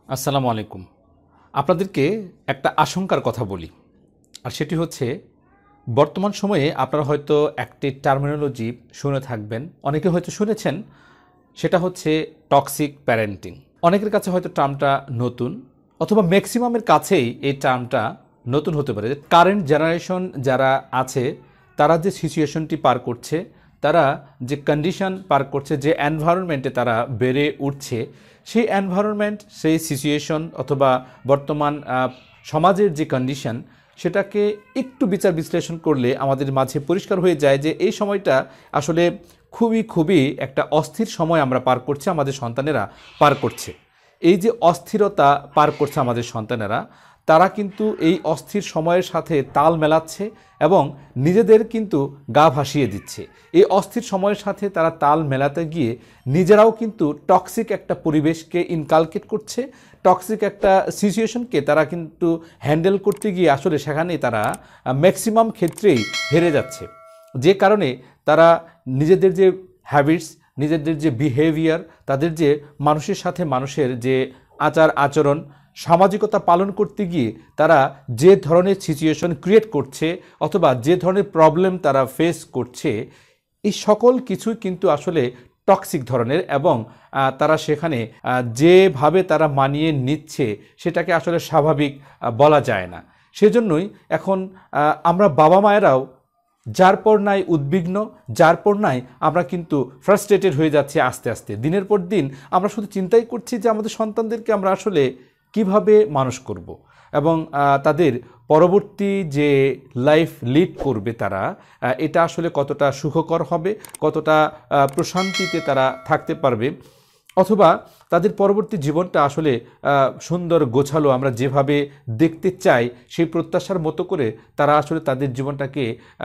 আসসালামু আলাইকুম। আপনাদেরকে একটা আশঙ্কার কথা বলি। আর সেটি হচ্ছে বর্তমান সময়ে আপনারা হয়তো একটি টার্মিনোলজি শুনে থাকবেন। অনেকে হয়তো শুনেছেন, সেটা হচ্ছে টক্সিক প্যারেন্টিং। অনেকের কাছে হয়তো টার্মটা নতুন, অথবা ম্যাক্সিমামের কাছেই এই টার্মটা নতুন হতে পারে। কারেন্ট জেনারেশন যারা আছে তারা যে সিচুয়েশনটি পার করছে, তারা যে কন্ডিশন পার করছে, যে এনভায়রনমেন্টে তারা বেড়ে উঠছে, সেই এনভায়রনমেন্ট, সেই সিচুয়েশন অথবা বর্তমান সমাজের যে কন্ডিশন, সেটাকে একটু বিচার বিশ্লেষণ করলে আমাদের মাঝে পরিষ্কার হয়ে যায় যে এই সময়টা আসলে খুবই একটা অস্থির সময় আমরা পার করছি, আমাদের সন্তানেরা পার করছে। এই যে অস্থিরতা পার করছে আমাদের সন্তানেরা, তারা কিন্তু এই অস্থির সময়ের সাথে তাল মেলাচ্ছে এবং নিজেদের কিন্তু গা ভাসিয়ে দিচ্ছে। এই অস্থির সময়ের সাথে তারা তাল মেলাতে গিয়ে নিজেরাও কিন্তু টক্সিক একটা পরিবেশকে ইনকালকেট করছে, টক্সিক একটা সিচুয়েশনকে তারা কিন্তু হ্যান্ডেল করতে গিয়ে আসলে সেখানেই তারা ম্যাক্সিমাম ক্ষেত্রেই হেরে যাচ্ছে। যে কারণে তারা নিজেদের যে হ্যাবিটস, নিজেদের যে বিহেভিয়ার, তাদের যে মানুষের সাথে মানুষের যে আচার আচরণ, সামাজিকতা পালন করতে গিয়ে তারা যে ধরনের সিচুয়েশন ক্রিয়েট করছে অথবা যে ধরনের প্রবলেম তারা ফেস করছে, এই সকল কিছুই কিন্তু আসলে টক্সিক ধরনের এবং তারা সেখানে যেভাবে তারা মানিয়ে নিচ্ছে সেটাকে আসলে স্বাভাবিক বলা যায় না। সেজন্যই এখন আমরা বাবা মায়েরাও যার পর নাই উদ্বিগ্ন, যার পর নাই আমরা কিন্তু ফ্রাস্ট্রেটেড হয়ে যাচ্ছি আস্তে আস্তে। দিনের পর দিন আমরা শুধু চিন্তাই করছি যে আমাদের সন্তানদেরকে আমরা আসলে কিভাবে মানুষ করব এবং তাদের পরবর্তী যে লাইফ লিড করবে তারা, এটা আসলে কতটা সুখকর হবে, কতটা প্রশান্তিতে তারা থাকতে পারবে, অথবা তাদের পরবর্তী জীবনটা আসলে সুন্দর গোছালো আমরা যেভাবে দেখতে চাই সেই প্রত্যাশার মতো করে তারা আসলে তাদের জীবনটাকে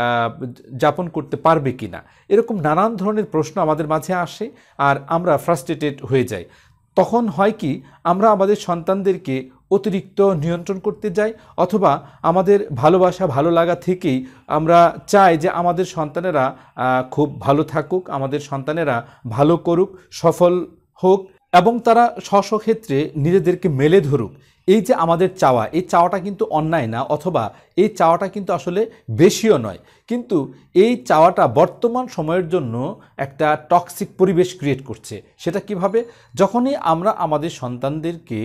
যাপন করতে পারবে কি না, এরকম নানান ধরনের প্রশ্ন আমাদের মাঝে আসে আর আমরা ফ্রাস্ট্রেটেড হয়ে যাই। তখন হয় কি, আমরা আমাদের সন্তানদেরকে অতিরিক্ত নিয়ন্ত্রণ করতে যাই, অথবা আমাদের ভালোবাসা ভালো লাগা থেকেই আমরা চাই যে আমাদের সন্তানেরা খুব ভালো থাকুক, আমাদের সন্তানেরা ভালো করুক, সফল হোক এবং তারা স্বস্বক্ষেত্রে নিজেদেরকে মেলে ধরুক। এই যে আমাদের চাওয়া, এই চাওয়াটা কিন্তু অন্যায় না, অথবা এই চাওয়াটা কিন্তু আসলে বেশিও নয়, কিন্তু এই চাওয়াটা বর্তমান সময়ের জন্য একটা টক্সিক পরিবেশ ক্রিয়েট করছে। সেটা কিভাবে? যখনই আমরা আমাদের সন্তানদেরকে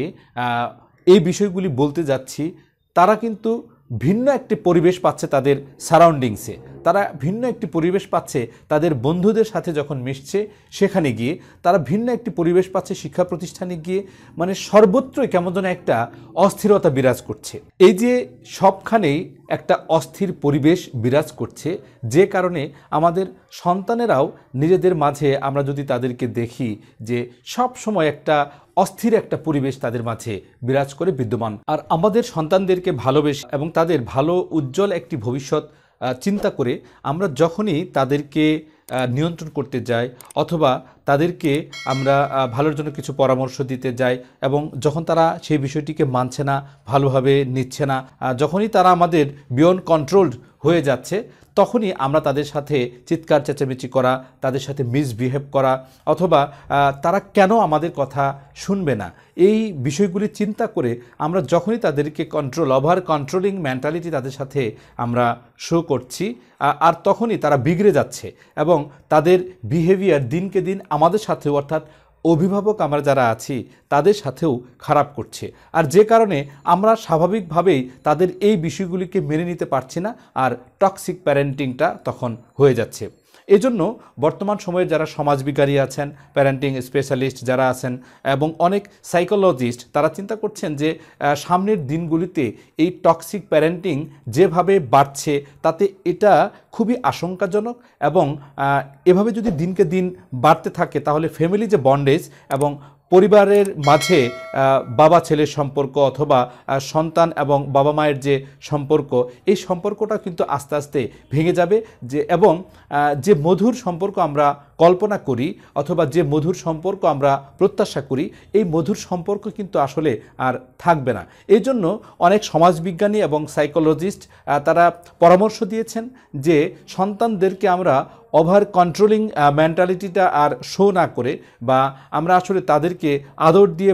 এই বিষয়গুলি বলতে যাচ্ছি, তারা কিন্তু ভিন্ন একটি পরিবেশ পাচ্ছে তাদের সারাউন্ডিংসে, তারা ভিন্ন একটি পরিবেশ পাচ্ছে তাদের বন্ধুদের সাথে যখন মিশছে সেখানে গিয়ে, তারা ভিন্ন একটি পরিবেশ পাচ্ছে শিক্ষা প্রতিষ্ঠানে গিয়ে, মানে সর্বত্রই কেমন যেন একটা অস্থিরতা বিরাজ করছে। এই যে সবখানেই একটা অস্থির পরিবেশ বিরাজ করছে, যে কারণে আমাদের সন্তানেরাও নিজেদের মাঝে আমরা যদি তাদেরকে দেখি যে সব সময় একটা অস্থির একটা পরিবেশ তাদের মাঝে বিরাজ করে বিদ্যমান। আর আমাদের সন্তানদেরকে ভালোবেসে এবং তাদের ভালো উজ্জ্বল একটি ভবিষ্যৎ চিন্তা করে আমরা যখনই তাদেরকে নিয়ন্ত্রণ করতে যাই অথবা তাদেরকে আমরা ভালোর জন্য কিছু পরামর্শ দিতে যাই, এবং যখন তারা সেই বিষয়টিকে মানছে না, ভালোভাবে নিচ্ছে না, যখনই তারা আমাদের বিয়ন্ড কন্ট্রোলড হয়ে যাচ্ছে, তখনই আমরা তাদের সাথে চিৎকার চেঁচামেচি করা, তাদের সাথে মিসবিহেভ করা, অথবা তারা কেন আমাদের কথা শুনবে না, এই বিষয়গুলি চিন্তা করে আমরা যখনই তাদেরকে ওভার কন্ট্রোলিং মেন্টালিটি তাদের সাথে আমরা শো করছি, আর তখনই তারা বিগড়ে যাচ্ছে এবং তাদের বিহেভিয়ার দিনকে দিন আমাদের সাথেও, অর্থাৎ অভিভাবক আমরা যারা আছি তাদের সাথেও খারাপ করছে। আর যে কারণে আমরা স্বাভাবিকভাবেই তাদের এই বিষয়গুলিকে মেনে নিতে পারছি না, আর টক্সিক প্যারেন্টিংটা তখন হয়ে যাচ্ছে। এজন্য বর্তমান সময়ে যারা সমাজবিজ্ঞানী আছেন, প্যারেন্টিং স্পেশালিস্ট যারা আছেন এবং অনেক সাইকোলজিস্ট, তারা চিন্তা করছেন যে সামনের দিনগুলিতে এই টক্সিক প্যারেন্টিং যেভাবে বাড়ছে তাতে এটা খুবই আশঙ্কাজনক, এবং এভাবে যদি দিনকে দিন বাড়তে থাকে তাহলে ফ্যামিলি যে বন্ডেজ এবং পরিবারের মাঝে বাবা ছেলের সম্পর্ক অথবা সন্তান এবং বাবা মায়ের যে সম্পর্ক, এই সম্পর্কটা কিন্তু আস্তে আস্তে ভেঙে যাবে। এবং যে মধুর সম্পর্ক আমরা কল্পনা করি অথবা যে মধুর সম্পর্ক আমরা প্রত্যাশা করি, এই মধুর সম্পর্ক কিন্তু আসলে আর থাকবে না। এই জন্য অনেক সমাজবিজ্ঞানী এবং সাইকোলজিস্ট তারা পরামর্শ দিয়েছেন যে সন্তানদেরকে আমরা ওভার কন্ট্রোলিং মেন্টালিটিটা আর শো না করে, বা আমরা আসলে তাদেরকে আদর দিয়ে ভালোবাসা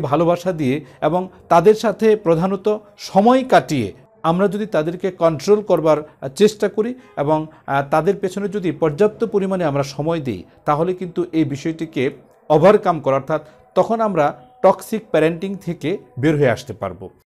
ভালোবাসা দিয়ে এবং তাদের সাথে প্রধানত সময় কাটিয়ে আমরা যদি তাদেরকে কন্ট্রোল করবার চেষ্টা করি এবং তাদের পেছনে যদি পর্যাপ্ত পরিমাণে আমরা সময় দিই, তাহলে কিন্তু এই বিষয়টিকে ওভারকাম করা, অর্থাৎ তখন আমরা টক্সিক প্যারেন্টিং থেকে বের হয়ে আসতে পারবো।